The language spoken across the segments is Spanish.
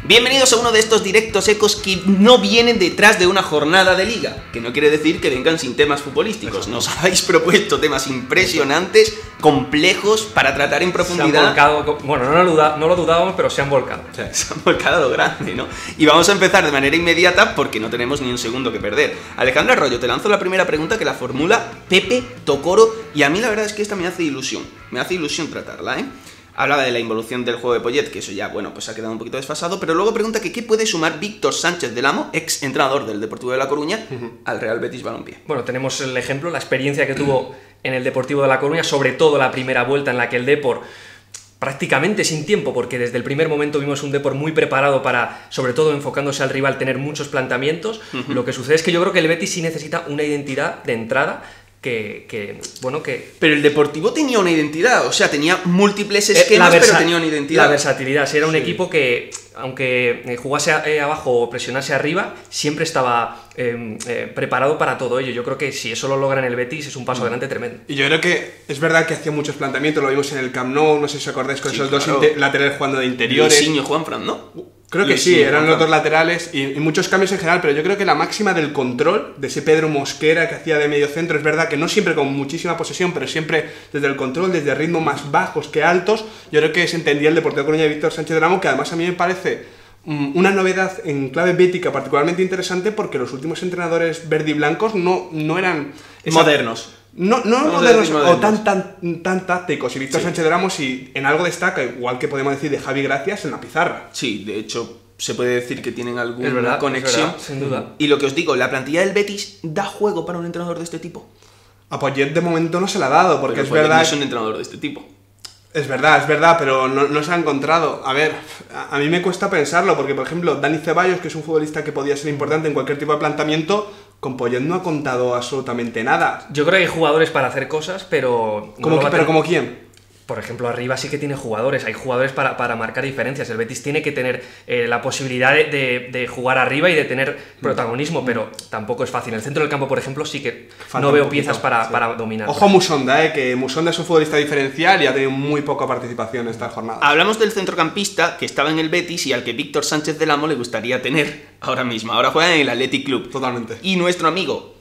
Bienvenidos a uno de estos directos ecos que no vienen detrás de una jornada de liga, que no quiere decir que vengan sin temas futbolísticos. Nos habéis propuesto temas impresionantes, complejos, para tratar en profundidad. Se han volcado, bueno, no lo dudábamos, pero se han volcado. O sea, se han volcado a lo grande, ¿no? Y vamos a empezar de manera inmediata porque no tenemos ni un segundo que perder. Alejandro Arroyo, te lanzo la primera pregunta que la formula Pepe Tocoro, y a mí la verdad es que esta me hace ilusión tratarla, ¿eh? Hablaba de la involución del juego de Poyet, que eso ya, bueno, pues ha quedado un poquito desfasado, pero luego pregunta que qué puede sumar Víctor Sánchez del Amo, ex entrenador del Deportivo de La Coruña, al Real Betis Balompié. Bueno, tenemos el ejemplo, la experiencia que tuvo en el Deportivo de La Coruña, sobre todo la primera vuelta en la que el Depor, prácticamente sin tiempo, porque desde el primer momento vimos un Depor muy preparado para, sobre todo enfocándose al rival, tener muchos planteamientos. Lo que sucede es que yo creo que el Betis sí necesita una identidad de entrada, Pero el Deportivo tenía una identidad, o sea, tenía múltiples esquemas, pero tenía una identidad. La versatilidad, si era un equipo que, aunque jugase abajo o presionase arriba, siempre estaba preparado para todo ello. Yo creo que si eso lo logra en el Betis es un paso adelante tremendo. Y yo creo que es verdad que hacía muchos planteamientos, lo vimos en el Camp Nou, no sé si os acordáis, con esos dos laterales jugando de interiores. Luisinho, Juanfran, ¿no? Creo que sí, eran los dos laterales y muchos cambios en general, pero yo creo que la máxima del control, de ese Pedro Mosquera que hacía de medio centro, es verdad que no siempre con muchísima posesión, pero siempre desde el control, desde ritmos más bajos que altos, yo creo que se entendía el Deportivo de Coruña de Víctor Sánchez del Amo, que además a mí me parece una novedad en clave bética particularmente interesante, porque los últimos entrenadores verde y blancos no eran... modernos. No modernos o tan tácticos, y Víctor Sánchez de Ramos, y en algo destaca, igual que podemos decir de Javi Gracias, en la pizarra. Sí, de hecho se puede decir que tienen alguna conexión. Sin duda. Y lo que os digo, la plantilla del Betis da juego para un entrenador de este tipo. A Poyet de momento no se la ha dado, porque pero es verdad... no es un entrenador de este tipo. Es verdad, pero no se ha encontrado. A ver, a mí me cuesta pensarlo, porque por ejemplo, Dani Ceballos, que es un futbolista que podía ser importante en cualquier tipo de planteamiento, con Poyet no ha contado absolutamente nada. Yo creo que hay jugadores para hacer cosas, pero... ¿Pero como quién? Por ejemplo, arriba sí que tiene jugadores, hay jugadores para marcar diferencias. El Betis tiene que tener la posibilidad de jugar arriba y de tener protagonismo, pero tampoco es fácil. En el centro del campo, por ejemplo, sí que no veo piezas para dominar. Ojo a Musonda, que Musonda es un futbolista diferencial y ha tenido muy poca participación en esta jornada. Hablamos del centrocampista que estaba en el Betis y al que Víctor Sánchez del Amo le gustaría tener ahora mismo. Ahora juega en el Athletic Club. Totalmente. Y nuestro amigo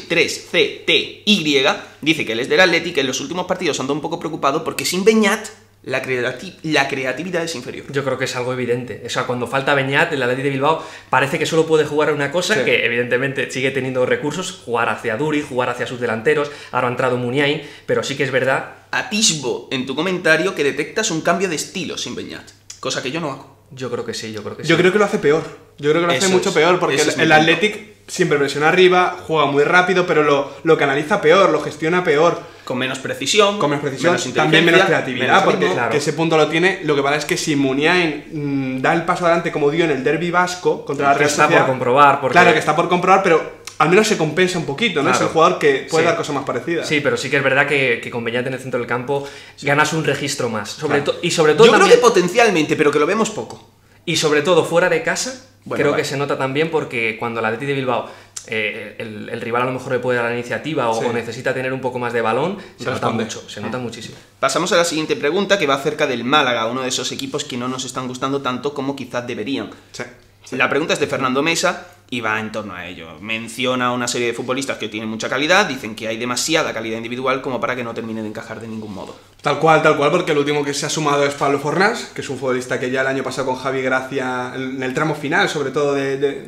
H3CTY dice que él es del Athletic, que en los últimos partidos anda un poco preocupado porque sin Beñat la creatividad es inferior. Yo creo que es algo evidente. O sea, cuando falta Beñat, el Athletic de Bilbao parece que solo puede jugar a una cosa, que evidentemente sigue teniendo recursos, jugar hacia Duri, jugar hacia sus delanteros. Ahora ha entrado Muniain, pero sí que es verdad... Atisbo en tu comentario que detectas un cambio de estilo sin Beñat, cosa que yo no hago. Yo creo que sí. Yo creo que lo hace peor. Yo creo que lo hace mucho peor, porque el Athletic siempre presiona arriba, juega muy rápido, pero lo canaliza peor, lo gestiona peor. Con menos precisión, también menos creatividad, porque que ese punto lo tiene. Lo que pasa es que si Muniain da el paso adelante como dio en el derbi vasco contra la Real Sociedad, está por comprobar. Claro que está por comprobar, pero al menos se compensa un poquito, ¿no? Es el jugador que puede dar cosas más parecidas. Sí, pero sí que es verdad que con Beñat en el centro del campo ganas un registro más. Sobre todo yo también, creo que potencialmente, pero que lo vemos poco. Y sobre todo fuera de casa, que se nota también, porque cuando el Athletic de Bilbao el rival a lo mejor le puede dar la iniciativa o necesita tener un poco más de balón, se nota muchísimo. Pasamos a la siguiente pregunta, que va acerca del Málaga, uno de esos equipos que no nos están gustando tanto como quizás deberían. La pregunta es de Fernando Mesa y va en torno a ello. Menciona una serie de futbolistas que tienen mucha calidad, dicen que hay demasiada calidad individual como para que no termine de encajar de ningún modo. Tal cual, porque el último que se ha sumado es Pablo Fornás, que es un futbolista que ya el año pasado con Javi Gracia, en el tramo final, sobre todo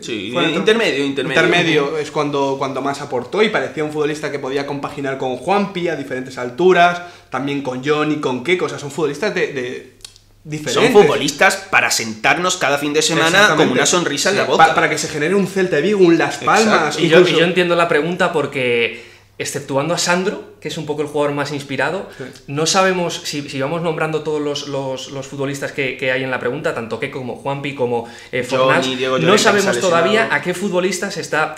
intermedio, es cuando más aportó, y parecía un futbolista que podía compaginar con Juanpi a diferentes alturas, también con Johnny, con Keco, o sea, son futbolistas diferentes. Son futbolistas para sentarnos cada fin de semana con una sonrisa en la boca. Para que se genere un Celta de Vigo, un Las Palmas. Y yo entiendo la pregunta porque, exceptuando a Sandro, que es un poco el jugador más inspirado, no sabemos, si vamos nombrando todos los futbolistas que hay en la pregunta, tanto Keco como Juanpi como Fornás, no sabemos todavía a qué futbolistas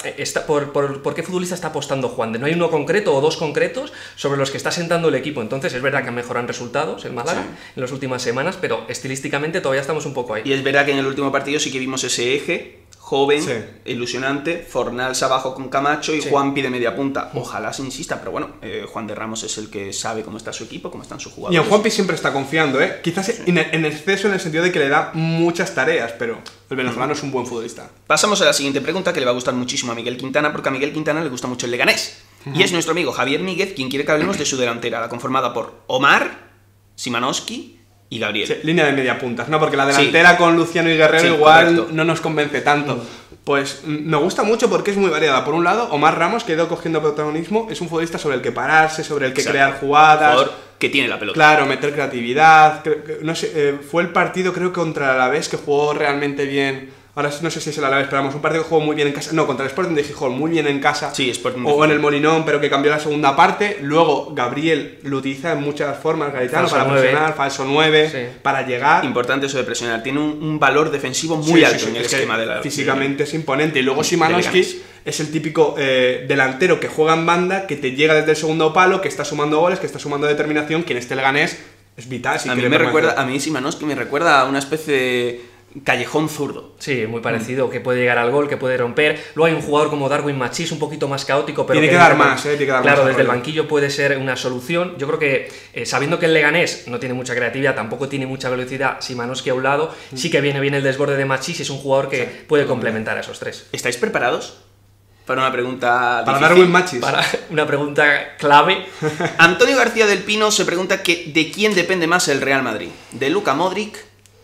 por qué futbolista está apostando Juan. No hay uno concreto o dos concretos sobre los que está sentando el equipo. Entonces es verdad que han mejorado resultados en Málaga en las últimas semanas, pero estilísticamente todavía estamos un poco ahí. Y es verdad que en el último partido sí que vimos ese eje, joven, Sí. ilusionante, Fornals abajo con Camacho y Sí. Juanpi de media punta. Ojalá se insista, pero bueno, Juan de Ramos es el que sabe cómo está su equipo, cómo están sus Y jugadores. en Juanpi siempre está confiando, ¿eh? Quizás en exceso en el sentido de que le da muchas tareas, pero el venezolano es un buen futbolista. Pasamos a la siguiente pregunta que le va a gustar muchísimo a Miguel Quintana, porque a Miguel Quintana le gusta mucho el Leganés. Y es nuestro amigo Javier Míguez quien quiere que hablemos de su delantera, la conformada por Omar, Szymanowski y Gabriel. Sí, línea de media puntas, ¿no? Porque la delantera con Luciano y Guerrero Sí, igual correcto. no nos convence tanto. Pues me gusta mucho porque es muy variada. Por un lado, Omar Ramos, que ha ido cogiendo protagonismo, es un futbolista sobre el que pararse, sobre el que Exacto. crear jugadas. Jugador que tiene la pelota. Claro, meter creatividad. No sé, fue el partido, creo, contra el Alavés que jugó realmente bien. Ahora no sé si es el Alavés, pero vamos, un partido que jugó muy bien en casa. No, contra el Sporting de Gijón, muy bien en casa. Sí, Sporting de O en Gijón. el Molinón, pero que cambió la segunda parte. Luego, Gabriel lo utiliza en muchas formas, Gaetano, Falso para 9. presionar, falso 9, Sí. para llegar. Importante eso de presionar. Tiene un valor defensivo muy Sí, alto sí, sí, en el es que esquema de la... físicamente es imponente. Y luego de Szymanowski Leganés. es el típico delantero que juega en banda, que te llega desde el segundo palo, que está sumando goles, que está sumando determinación, que en este Leganés es vital. Si a mí quiere me permanecer. recuerda, a mí Szymanowski me recuerda a una especie de callejón zurdo. Sí, muy parecido, que puede llegar al gol, que puede romper. Luego hay un jugador como Darwin Machís, un poquito más caótico, pero Tiene que dar más, tiene que dar claro, más desde el rollo. banquillo puede ser una solución. Yo creo que sabiendo que el Leganés no tiene mucha creatividad, tampoco tiene mucha velocidad, Szymanowski a un lado, sí que viene bien el desborde de Machís y es un jugador que puede complementar a esos tres. ¿Estáis preparados para una pregunta Para difícil? Darwin Machis. Para una pregunta clave, Antonio García del Pino se pregunta que ¿de quién depende más el Real Madrid? ¿De Luka Modric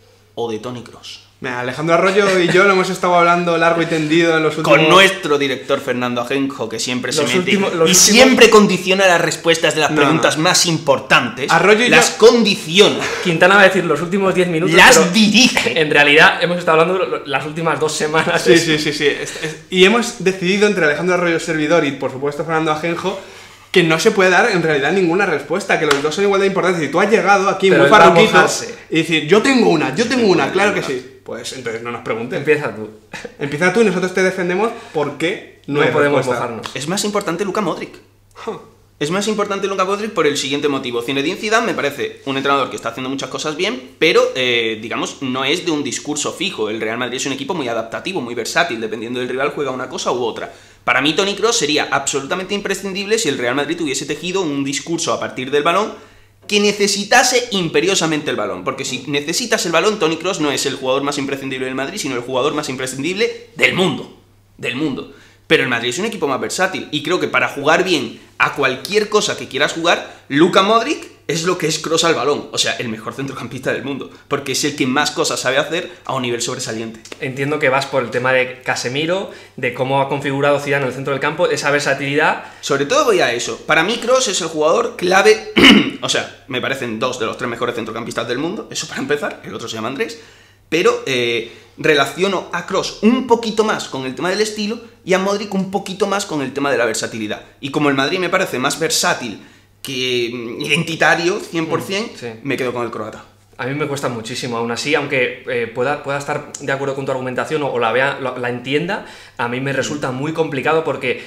o de Toni Kroos? Mira, Alejandro Arroyo y yo lo hemos estado hablando largo y tendido en los últimos... Con nuestro director Fernando Ajenjo, que siempre se Los mete últimos- y los últimos- siempre condiciona las respuestas de las No, preguntas no. más importantes. Arroyo y las yo- condiciona, Quintana va a decir los últimos 10 minutos, las pero dirige. en realidad hemos estado hablando las últimas 2 semanas. Sí, sí, sí, sí. Y hemos decidido entre Alejandro Arroyo Servidor y por supuesto Fernando Ajenjo que no se puede dar en realidad ninguna respuesta, que los dos son igual de importantes. Y tú has llegado aquí Pero muy él va a farruquito mojarse. y decir, yo tengo una, claro que sí. Pues entonces no nos pregunten. Empieza tú. Empieza tú y nosotros te defendemos porque No hay podemos respuesta. mojarnos. Es más importante Luka Modric. Huh. Es más importante Luka Modric por el siguiente motivo. Zinedine Zidane me parece un entrenador que está haciendo muchas cosas bien, pero, digamos, no es de un discurso fijo. El Real Madrid es un equipo muy adaptativo, muy versátil, dependiendo del rival juega una cosa u otra. Para mí Toni Kroos sería absolutamente imprescindible si el Real Madrid hubiese tejido un discurso a partir del balón que necesitase imperiosamente el balón. Porque si necesitas el balón, Toni Kroos no es el jugador más imprescindible del Madrid, sino el jugador más imprescindible del mundo. Del mundo. Pero el Madrid es un equipo más versátil y creo que para jugar bien a cualquier cosa que quieras jugar, Luka Modric es lo que es Kroos al balón, o sea, el mejor centrocampista del mundo, porque es el que más cosas sabe hacer a un nivel sobresaliente. Entiendo que vas por el tema de Casemiro, de cómo ha configurado Zidane en el centro del campo, esa versatilidad. Sobre todo voy a eso. Para mí Kroos es el jugador clave, o sea, me parecen 2 de los 3 mejores centrocampistas del mundo, eso para empezar, el otro se llama Andrés, pero relaciono a Kroos un poquito más con el tema del estilo y a Modric un poquito más con el tema de la versatilidad. Y como el Madrid me parece más versátil que identitario, 100%, Sí. me quedo con el croata. A mí me cuesta muchísimo, aún así, aunque pueda estar de acuerdo con tu argumentación o la entienda, a mí me resulta muy complicado porque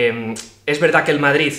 es verdad que el Madrid,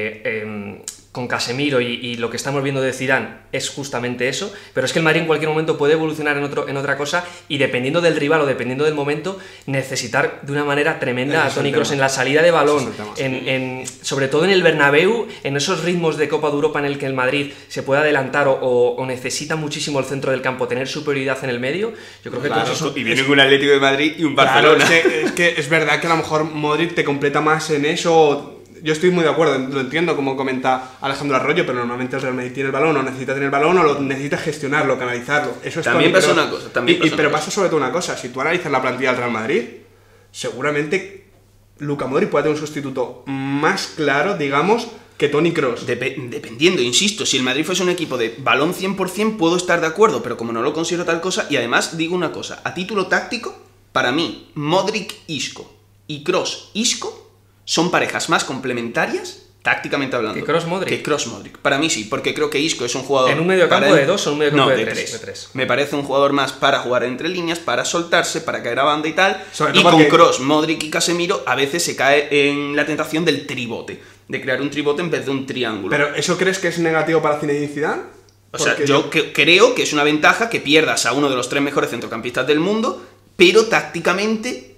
con Casemiro y lo que estamos viendo de Zidane, es justamente eso, pero es que el Madrid en cualquier momento puede evolucionar en otra cosa y dependiendo del rival o dependiendo del momento, necesitar de una manera tremenda Ese a es Toni el Kroos tema. en la salida de balón, Ese es el tema, sobre todo en el Bernabéu, en esos ritmos de Copa de Europa en el que el Madrid se puede adelantar o necesita muchísimo el centro del campo, tener superioridad en el medio, yo creo que Claro, todo eso Y viene un Atlético de Madrid y un Claro, Barcelona. es que es verdad que a lo mejor Modric te completa más en eso. Yo estoy muy de acuerdo, lo entiendo como comenta Alejandro Arroyo, pero normalmente el Real Madrid tiene el balón o necesita tener el balón o lo necesita gestionarlo, canalizarlo. Eso es También Toni pasa Kroos. una cosa, también pasa una pero cosa. pasa sobre todo una cosa, si tú analizas la plantilla del Real Madrid, seguramente Luka Modric puede tener un sustituto más claro, digamos, que Toni Kroos. Dependiendo, insisto, si el Madrid fuese un equipo de balón 100% puedo estar de acuerdo, pero como no lo considero tal cosa, y además digo una cosa, a título táctico, para mí, Modric-Isco y Kroos-Isco son parejas más complementarias, tácticamente hablando. ¿Que Kroos-Modric? Que Kroos-Modric. Para mí sí, porque creo que Isco es un jugador... ¿En un mediocampo para- de 2 o un mediocampo no, de de 3? 3. Me parece un jugador más para jugar entre líneas, para soltarse, para caer a banda y tal. Sobre Y todo con porque- Kroos, Modric y Casemiro a veces se cae en la tentación del tribote, de crear un tribote en vez de un triángulo. ¿Pero eso crees que es negativo para Zinedine Zidane? O sea, Porque yo creo que es una ventaja que pierdas a uno de los 3 mejores centrocampistas del mundo, pero tácticamente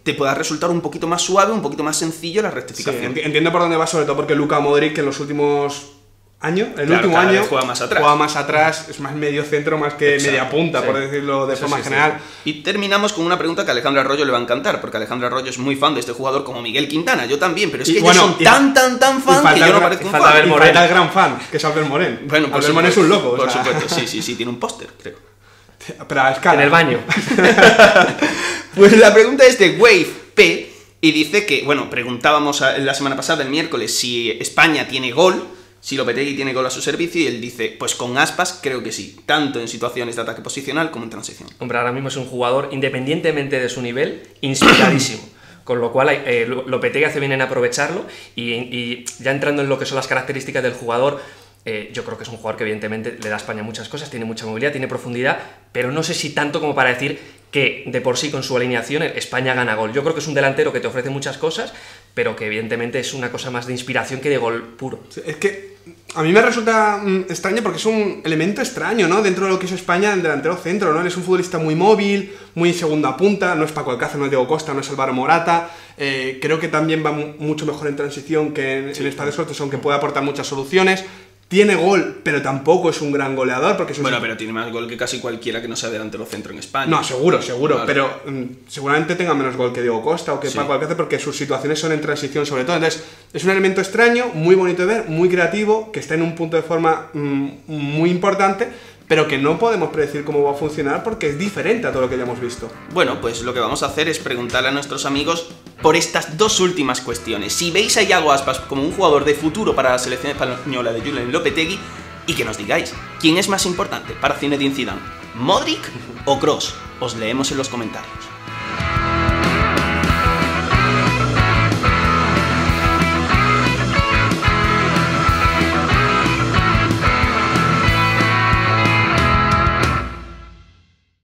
te pueda resultar un poquito más suave, un poquito más sencillo la Sí, rectificación. entiendo por dónde va, sobre todo porque Luka Modric en los últimos años, el Claro, último cada año, vez juega más atrás. es más medio centro más que Exacto, media punta, sí. por decirlo de Eso forma sí, sí. general. Y terminamos con una pregunta que a Alejandro Arroyo le va a encantar, porque Alejandro Arroyo es muy fan de este jugador como Miguel Quintana, yo también, pero es Y que bueno, ellos son y tan y fan falta que yo el no gran- parezco un falta fan. ver Y Moreno. falta el gran fan, que es Albert Moreno. Bueno, por Albert Moreno es un loco. Por o sea, supuesto, sí, tiene un póster, creo. Pero a escala. En el baño. Pues la pregunta es de Wave P y dice que, bueno, preguntábamos la semana pasada, el miércoles, si España tiene gol, si Lopetegui tiene gol a su servicio, y él dice, pues con Aspas creo que sí, tanto en situaciones de ataque posicional como en transición. Hombre, ahora mismo es un jugador, independientemente de su nivel, inspiradísimo. Con lo cual, Lopetegui hace bien en aprovecharlo y ya entrando en lo que son las características del jugador, yo creo que es un jugador que evidentemente le da a España muchas cosas, tiene mucha movilidad, tiene profundidad, pero no sé si tanto como para decir que de por sí con su alineación España gana gol. Yo creo que es un delantero que te ofrece muchas cosas, pero que evidentemente es una cosa más de inspiración que de gol puro. Es que a mí me resulta extraño porque es un elemento extraño, ¿no? Dentro de lo que es España, el delantero centro, ¿no? Él es un futbolista muy móvil, muy segunda punta, no es Paco Alcácer, no es Diego Costa, no es Álvaro Morata. Creo que también va mucho mejor en transición que en espacios cortos, aunque puede aportar muchas soluciones. Tiene gol, pero tampoco es un gran goleador, porque es un... Bueno, pero tiene más gol que casi cualquiera que no sea delantero centro en España. No, seguro, Vale. pero seguramente tenga menos gol que Diego Costa o que Sí. Paco Alcácer, porque sus situaciones son en transición sobre todo. Entonces, es un elemento extraño, muy bonito de ver, muy creativo, que está en un punto de forma muy importante, pero que no podemos predecir cómo va a funcionar porque es diferente a todo lo que ya hemos visto. Bueno, pues lo que vamos a hacer es preguntarle a nuestros amigos por estas dos últimas cuestiones. Si veis a Iago Aspas como un jugador de futuro para la selección española de Julen Lopetegui, y que nos digáis, ¿quién es más importante para Zinedine Zidane? ¿Modric o Kroos? Os leemos en los comentarios.